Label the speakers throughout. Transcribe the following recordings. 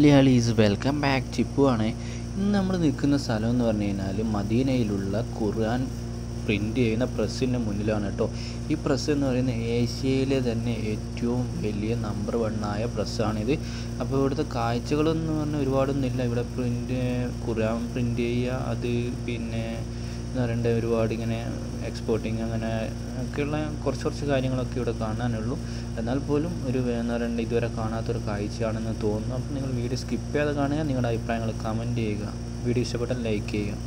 Speaker 1: Malayalees welcome back. Chippu ആണ്. ഇന്ന് നമ്മൾ നിൽക്കുന്ന സ്ഥലം എന്ന് പറഞ്ഞു കഴിഞ്ഞാൽ മദീനയിലുള്ള ഖുർആൻ പ്രിൻ്റ് ചെയ്യുന്ന പ്രസ്സിൻ്റെ മുന്നിലാണ് കേട്ടോ. ഈ പ്രസ് എന്ന് പറയുന്നത് ഏഷ്യയിലെ തന്നെ ഏറ്റവും വലിയ നമ്പർ 1 പ്രസ്സാണിത്. അപ്പോൾ ഇവിടുത്തെ കാഴ്ചകളെന്ന് പറഞ്ഞാൽ ഒരുപാടൊന്നുമില്ല. ഇവിടെ ഖുർആൻ പ്രിൻ്റ് ചെയ്യുക, അത് പിന്നെ എന്ന് പറയേണ്ട ഒരുപാട് ഇങ്ങനെ എക്സ്പോർട്ടിങ് അങ്ങനെ ഒക്കെയുള്ള കുറച്ച് കാര്യങ്ങളൊക്കെ ഇവിടെ കാണാനുള്ളൂ. എന്നാൽ പോലും ഒരു എന്ന് പറയേണ്ട ഇതുവരെ കാണാത്തൊരു കാഴ്ചയാണെന്ന് തോന്നുന്നു. അപ്പോൾ നിങ്ങൾ വീഡിയോ സ്കിപ്പ് ചെയ്യാതെ കാണുക, നിങ്ങളുടെ അഭിപ്രായങ്ങൾ കമൻറ്റ് ചെയ്യുക, വീഡിയോ ഇഷ്ടപ്പെട്ടാൽ ലൈക്ക് ചെയ്യുക.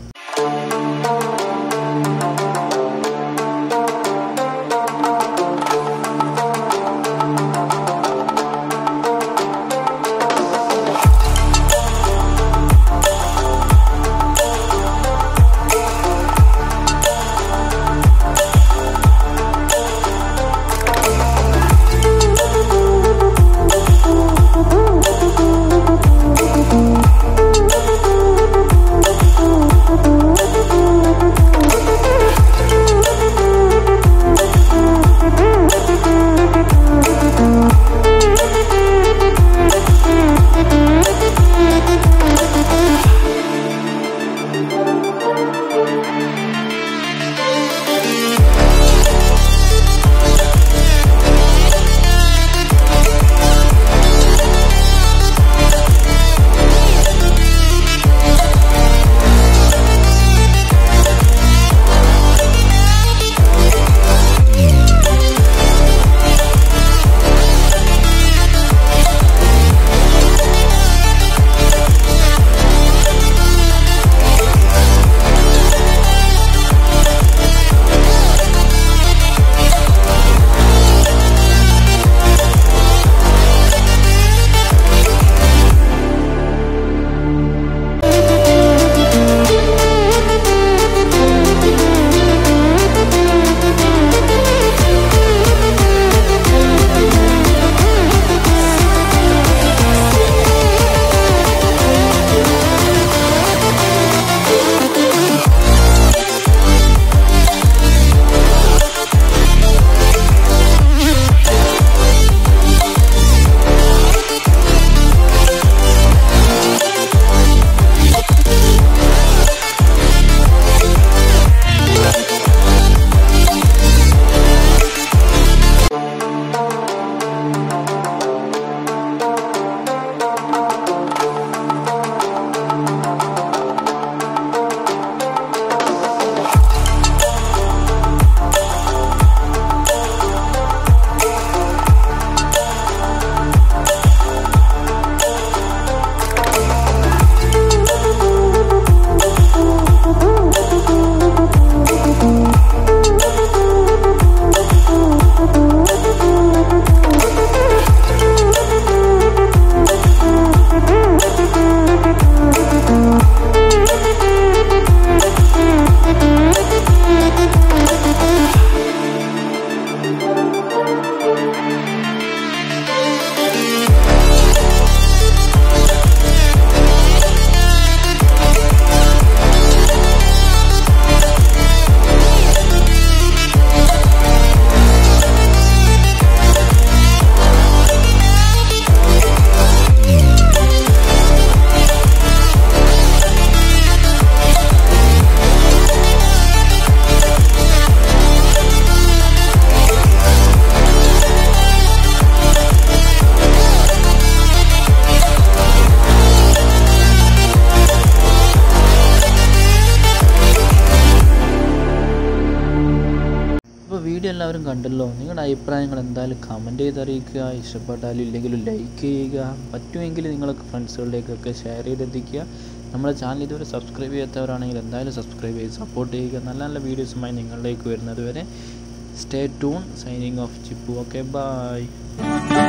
Speaker 1: വീഡിയോ എല്ലാവരും കണ്ടല്ലോ. നിങ്ങളുടെ അഭിപ്രായങ്ങൾ എന്തായാലും കമൻറ്റ് ചെയ്ത് അറിയിക്കുക. ഇഷ്ടപ്പെട്ടാലും ഇല്ലെങ്കിലും ലൈക്ക് ചെയ്യുക. പറ്റുമെങ്കിൽ നിങ്ങൾക്ക് ഫ്രണ്ട്സുകളിലേക്കൊക്കെ ഷെയർ ചെയ്തെത്തിക്കുക. നമ്മുടെ ചാനൽ ഇതുവരെ സബ്സ്ക്രൈബ് ചെയ്യാത്തവരാണെങ്കിൽ എന്തായാലും സബ്സ്ക്രൈബ് ചെയ്ത് സപ്പോർട്ട് ചെയ്യുക. നല്ല നല്ല വീഡിയോസുമായി നിങ്ങളിലേക്ക് വരുന്നത് വരെ stay tune. Signing off Chippu. Okay, by.